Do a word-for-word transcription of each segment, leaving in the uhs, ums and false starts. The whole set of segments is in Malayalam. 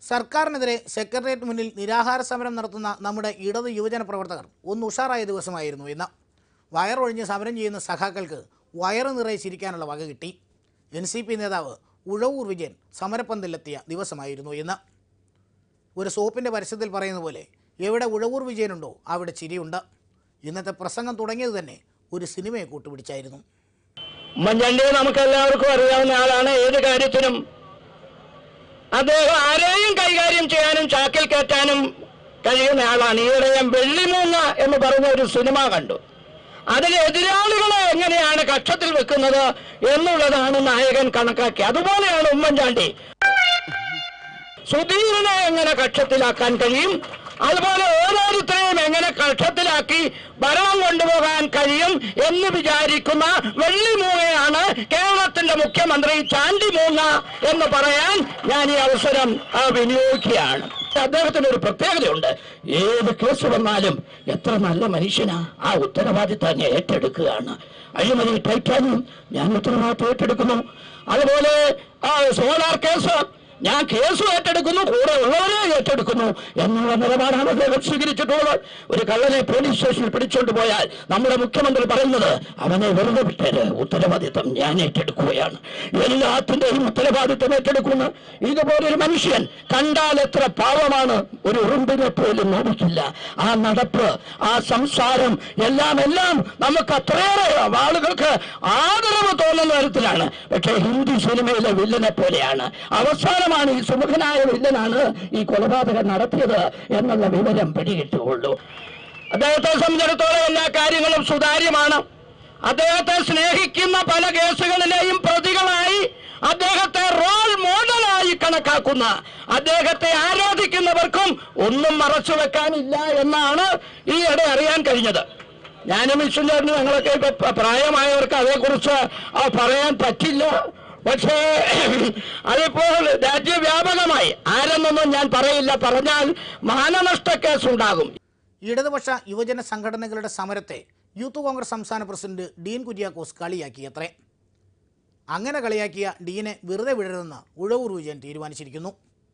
സർക്കാരിനെതിരെ സെക്രട്ടേറിയറ്റ് മുന്നിൽ നിരാഹാര സമരം നടത്തുന്ന നമ്മുടെ ഇടത് യുവജന പ്രവർത്തകർ ഒന്ന് ഉഷാറായ ദിവസമായിരുന്നു ഇന്ന്. വയറൊഴിഞ്ഞ് സമരം ചെയ്യുന്ന സഖാക്കൾക്ക് വയറ് നിറയെ ചിരിക്കാനുള്ള വക കിട്ടി. എൻ സി പി നേതാവ് ഉഴവൂർ വിജയൻ സമരപ്പന്തലിലെത്തിയ ദിവസമായിരുന്നു ഇന്ന്. ഒരു സോപ്പിൻ്റെ പരസ്യത്തിൽ പറയുന്ന പോലെ എവിടെ ഉഴവൂർ വിജയനുണ്ടോ അവിടെ ചിരിയുണ്ട്. ഇന്നത്തെ പ്രസംഗം തുടങ്ങിയത് തന്നെ ഒരു സിനിമയെ കൂട്ടുപിടിച്ചായിരുന്നു. ഉമ്മൻചാണ്ടി നമുക്കെല്ലാവർക്കും അറിയാവുന്ന ആളാണ്. ഏത് കാര്യത്തിനും അദ്ദേഹം ആരെയും കൈകാര്യം ചെയ്യാനും ചാക്കിൽ കയറ്റാനും കഴിയുന്ന ആളാണ്. ഈയിടെ ഞാൻ വെള്ളിമൂങ്ങ എന്ന് പറഞ്ഞ ഒരു സിനിമ കണ്ടു. അതിലെ എതിരാളികളെ എങ്ങനെയാണ് കക്ഷത്തിൽ വെക്കുന്നത് എന്നുള്ളതാണ് നായകൻ കണക്കാക്കി. അതുപോലെയാണ് ഉമ്മൻചാണ്ടി. സുധീരനെ എങ്ങനെ കക്ഷത്തിലാക്കാൻ കഴിയും, അതുപോലെ ഓരോരുത്തരെയും എങ്ങനെ കക്ഷത്തിലാക്കി ഭരണം കൊണ്ടുപോകാൻ കഴിയും എന്ന് വിചാരിക്കുന്ന വെള്ളിമൂങ്ങയാണ് കേരളത്തിന്റെ മുഖ്യമന്ത്രി ചാണ്ടി മൂങ്ങ എന്ന് പറയാൻ ഞാൻ ഈ അവസരം വിനിയോഗിക്കുകയാണ്. അദ്ദേഹത്തിന് ഒരു പ്രത്യേകതയുണ്ട്. ഏത് കേസ് വന്നാലും എത്ര നല്ല മനുഷ്യനാ, ആ ഉത്തരവാദിത്തം ഏറ്റെടുക്കുകയാണ്. അഴിമതി ടൈറ്റാനിയം ഞാൻ ഉത്തരവാദിത്തം ഏറ്റെടുക്കുന്നു. അതുപോലെ ആ സോളാർ കേസ് ഞാൻ കേസ് ഏറ്റെടുക്കുന്നു, കൂടെ ഉള്ളവരെ ഏറ്റെടുക്കുന്നു എന്നുള്ള നിലപാടാണ് അദ്ദേഹം സ്വീകരിച്ചിട്ടുള്ളത്. ഒരു കള്ളനെ പോലീസ് സ്റ്റേഷനിൽ പിടിച്ചോണ്ട് പോയാൽ നമ്മുടെ മുഖ്യമന്ത്രി പറയുന്നത് അവനെ വെറുതെ വിട്ടേര്, ഉത്തരവാദിത്തം ഞാൻ ഏറ്റെടുക്കുകയാണ്. എല്ലാത്തിൻ്റെയും ഉത്തരവാദിത്തം ഏറ്റെടുക്കുന്ന ഇതുപോലൊരു മനുഷ്യൻ കണ്ടാൽ എത്ര പാവമാണ്, ഒരു ഉറുമ്പിനെ പോലും നോക്കില്ല. ആ നടപ്പ്, ആ സംസാരം എല്ലാം എല്ലാം നമുക്ക് അത്രയേറെ ആളുകൾക്ക് ആദരവ് തോന്നുന്ന തരത്തിലാണ്. പക്ഷേ ഹിന്ദി സിനിമയിലെ വില്ലനെ പോലെയാണ്. അവസാനം ഈ സുമുഖനായ വില്ലനാണ് ഈ കൊലപാതകം നടത്തിയത് എന്നുള്ള വിവരം പിടികിട്ടുള്ളൂ. അദ്ദേഹത്തെ സംബന്ധിച്ചിടത്തോളം എല്ലാ കാര്യങ്ങളും സുതാര്യമാണ്. അദ്ദേഹത്തെ സ്നേഹിക്കുന്ന പല കേസുകളിലെയും പ്രതികളായി അദ്ദേഹത്തെ റോൾ മോഡലായി കണക്കാക്കുന്ന, അദ്ദേഹത്തെ ആരാധിക്കുന്നവർക്കും ഒന്നും മറച്ചു വെക്കാനില്ല എന്നാണ് ഈയിടെ അറിയാൻ കഴിഞ്ഞത്. ഞാനും വിഷ്ണുചേട്ടനും ഞങ്ങളൊക്കെ ഇപ്പൊ പ്രായമായവർക്ക് അതേക്കുറിച്ച് പറയാൻ പറ്റില്ല. പക്ഷേ അതിപ്പോൾ രാജ്യവ്യാപകമായി ആരെന്നൊന്നും ഞാൻ പറയില്ല, പറഞ്ഞാൽ മാനനഷ്ട കേസുണ്ടാകും. ഇടതുപക്ഷ യുവജന സംഘടനകളുടെ സമരത്തെ യൂത്ത് കോൺഗ്രസ് സംസ്ഥാന പ്രസിഡന്റ് ഡീൻ കുര്യാക്കോസ് കളിയാക്കിയത്രേ. അങ്ങനെ കളിയാക്കിയ ഡീനെ വെറുതെ വിടരുതെന്ന് ഉഴവൂർ വിജയൻ തീരുമാനിച്ചിരിക്കുന്നു.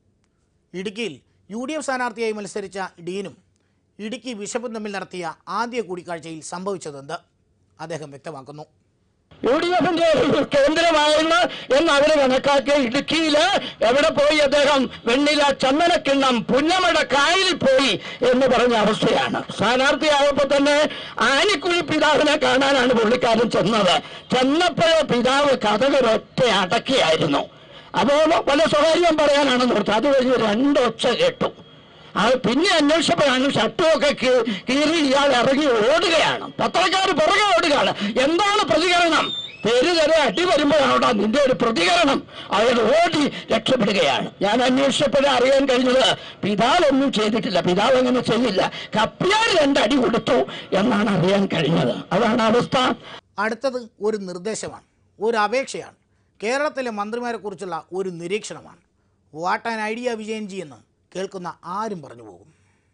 ഇടുക്കിയിൽ യു ഡി എഫ് സ്ഥാനാർത്ഥിയായി മത്സരിച്ച ഡീനും ഇടുക്കി ബിഷപ്പും തമ്മിൽ നടത്തിയ ആദ്യ കൂടിക്കാഴ്ചയിൽ സംഭവിച്ചതെന്ത് അദ്ദേഹം വ്യക്തമാക്കുന്നു. യു ഡി എഫിന്റെ കേന്ദ്രമായിരുന്നു എന്ന് അവര് കണക്കാക്കിയ ഇടുക്കിയില് എവിടെ പോയി അദ്ദേഹം വെണ്ണില ചന്ദനക്കിണ്ണം പുന്നമട കായലിൽ പോയി എന്ന് പറഞ്ഞ അവസ്ഥയാണ്. സ്ഥാനാർത്ഥിയായപ്പോ തന്നെ ആനിക്കുഴി പിതാവിനെ കാണാനാണ് പുള്ളിക്കാരൻ ചെന്നത്. ചെന്നപ്പോഴേ പിതാവ് കഥകളൊറ്റ അടക്കിയായിരുന്നു. അപ്പോ പല സ്വകാര്യം പറയാനാണെന്ന് ഓർത്ത് അത് കഴിഞ്ഞ് രണ്ടൊച്ച കേട്ടു. അത് പിന്നെ അന്വേഷിച്ചപ്പോഴാണ് ഷട്ടുമൊക്കെ കീറി ഇയാൾ ഇറങ്ങി ഓടുകയാണ്. പത്രക്കാർ പുറകെ ഓടുകയാണ്. എന്താണ് പ്രതികരണം? പേര് തരെ അടി വരുമ്പോഴാണോ നിന്റെ ഒരു പ്രതികരണം? അയാൾ ഓടി രക്ഷപ്പെടുകയാണ്. ഞാൻ അന്വേഷിച്ചപ്പോഴേ അറിയാൻ കഴിഞ്ഞത് പിതാവൊന്നും ചെയ്തിട്ടില്ല, പിതാവ് അങ്ങനെ ചെയ്യില്ല, കപ്പിയാൽ രണ്ടടി കൊടുത്തു എന്നാണ് അറിയാൻ കഴിഞ്ഞത്. അതാണ് അവസ്ഥ. അടുത്തത് ഒരു നിർദ്ദേശമാണ്, ഒരു അപേക്ഷയാണ്. കേരളത്തിലെ മന്ത്രിമാരെ കുറിച്ചുള്ള ഒരു നിരീക്ഷണമാണ്. വാട്ട് ആൻ ഐഡിയ വിജയൻജി എന്ന് കേൾക്കുന്ന ആരും പറഞ്ഞു പോകും.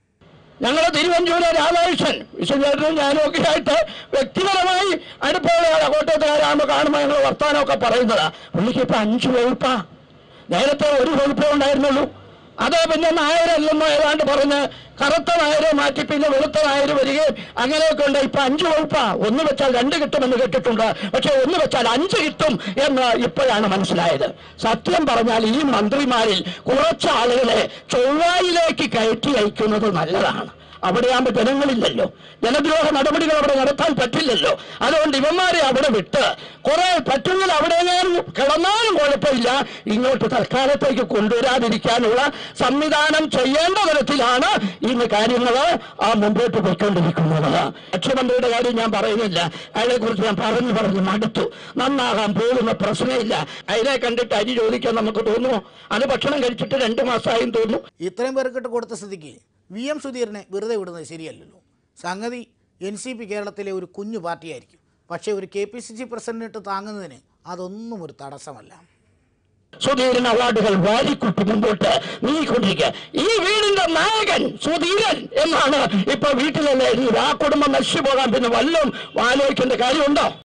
ഞങ്ങൾ തിരുവഞ്ചൂര് രാധാകൃഷ്ണൻ വിശ്വചേട്ടനും ഞാനും ഒക്കെ ആയിട്ട് വ്യക്തിപരമായി അടുപ്പമുള്ള കോട്ടയത്തുകാരാകുമ്പോൾ കാണുമ്പോൾ ഞങ്ങൾ വർത്തമാനമൊക്കെ പറയുന്നതാ. പുള്ളിക്ക് ഇപ്പൊ അഞ്ച് വകുപ്പാ. നേരത്തെ ഒരു വകുപ്പേ ഉണ്ടായിരുന്നുള്ളൂ. അത് പിന്നെ നായരല്ലെന്നോ ഏതാണ്ട് പറഞ്ഞ് കറുത്ത നായരെ മാറ്റി പിന്നെ വെളുത്ത നായര് വരികയും അങ്ങനെയൊക്കെ ഉണ്ട്. ഇപ്പൊ അഞ്ച് വകുപ്പാ. ഒന്ന് വെച്ചാൽ രണ്ട് കിട്ടുമെന്ന് കേട്ടിട്ടുണ്ട്, പക്ഷെ ഒന്ന് വെച്ചാൽ അഞ്ച് കിട്ടും എന്ന് ഇപ്പോഴാണ് മനസ്സിലായത്. സത്യം പറഞ്ഞാൽ ഈ മന്ത്രിമാരിൽ കുറച്ച് ആളുകളെ ചൊവ്വായിലേക്ക് കയറ്റി അയക്കുന്നത് നല്ലതാണ്. അവിടെയാകുമ്പോൾ ജനങ്ങളില്ലല്ലോ, ജനദ്രോഹ നടപടികൾ അവിടെ നടത്താൻ പറ്റില്ലല്ലോ. അതുകൊണ്ട് ഇവന്മാരെ അവിടെ വിട്ട് കുറെ പറ്റുന്നത് അവിടെ കിടന്നാലും കുഴപ്പമില്ല, ഇങ്ങോട്ട് തൽക്കാലത്തേക്ക് കൊണ്ടുവരാതിരിക്കാനുള്ള സംവിധാനം ചെയ്യേണ്ട തരത്തിലാണ് ഇന്ന് കാര്യങ്ങൾ ആ മുമ്പോട്ട് പോയിക്കൊണ്ടിരിക്കുന്നത്. മുഖ്യമന്ത്രിയുടെ കാര്യം ഞാൻ പറയുന്നില്ല, അയാളെ കുറിച്ച് ഞാൻ പറഞ്ഞു പറഞ്ഞു മടുത്തു. നന്നാകാൻ പോകുന്ന പ്രശ്നമില്ല. അതിനെ കണ്ടിട്ട് അരി ചോദിക്കാൻ നമുക്ക് തോന്നുമോ? അത് ഭക്ഷണം കഴിച്ചിട്ട് രണ്ടു മാസമായും തോന്നുന്നു. ഇത്രയും പേർക്കിട്ട് കൊടുത്ത സ്ഥിതിക്ക് വി എം സുധീരനെ വെറുതെ വിടുന്നത് ശരിയല്ലല്ലോ. സംഗതി എൻ സി പി കേരളത്തിലെ ഒരു കുഞ്ഞു പാർട്ടിയായിരിക്കും, പക്ഷേ ഒരു കെ പി സി സി പ്രസിഡന്റിട്ട് താങ്ങുന്നതിന് അതൊന്നും ഒരു തടസ്സമല്ല. സുധീരൻ അവാർഡുകൾ വാരിക്കുട്ടി മുമ്പോട്ട് നീങ്ങിക്കൊണ്ടിരിക്കുക. ഈ വീടിന്റെ നായകൻ സുധീരൻ എന്നാണ് ഇപ്പൊ വീട്ടിലല്ലേ. ആ കുടുംബം നശിച്ചു പോകാൻ പിന്നെ വല്ലതും ആലോചിക്കേണ്ട കാര്യമുണ്ടോ?